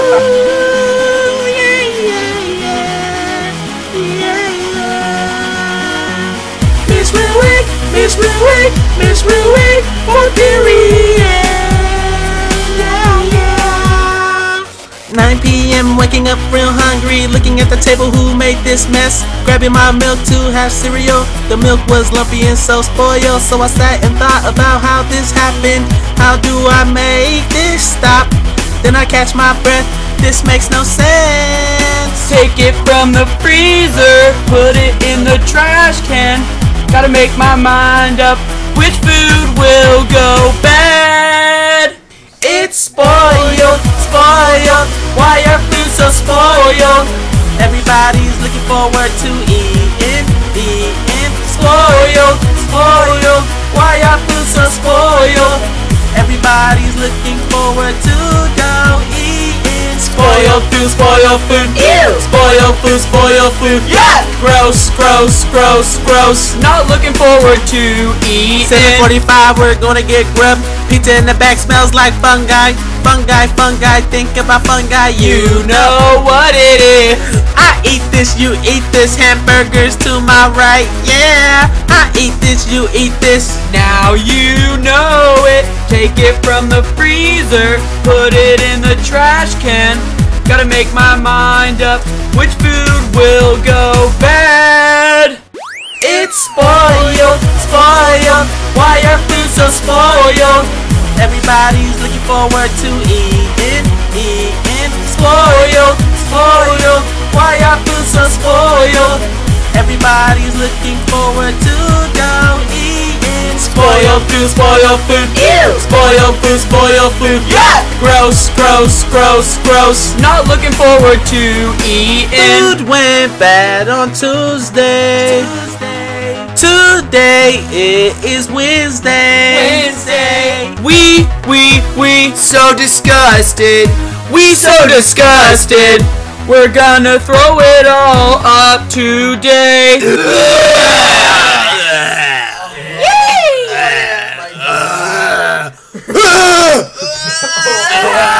Miss Ruick for period. 9 p.m. waking up real hungry, looking at the table, who made this mess? Grabbing my milk to have cereal. The milk was lumpy and so spoiled, so I sat and thought about how this happened. How do I make this stop? Then I catch my breath, this makes no sense. Take it from the freezer, put it in the trash can. Gotta make my mind up, which food will go bad? It's spoiled, spoiled. Why are food so spoiled? Everybody's looking forward to eating. Spoiled, spoiled. Why are food so spoiled? Everybody's looking forward to go eating. Spoiled food, spoiled food. Ew! Spoiled food. Yeah! Gross, gross, gross, gross. Not looking forward to eating. 7:45, we're gonna get grub. Pizza in the back smells like fungi. Fungi, think about fungi. You know what it is. I eat this, you eat this. Hamburgers to my right, yeah. I eat this, you eat this. Now you know it. Take it from the freezer, put it in the trash can. Gotta make my mind up, which food will go bad? It's spoiled, spoiled. Why are food so spoiled? Everybody's looking forward to eating. Spoiled, spoiled. Why are food so spoiled? Everybody's looking forward to go eating. Spoiled food, spoiled food. Ew! Spoiled food. Yeah! Gross, gross, gross, gross. Not looking forward to eating. Food went bad on Tuesday. Today it is Wednesday. We so disgusted. We so disgusted. We're gonna throw it all up today. Yay!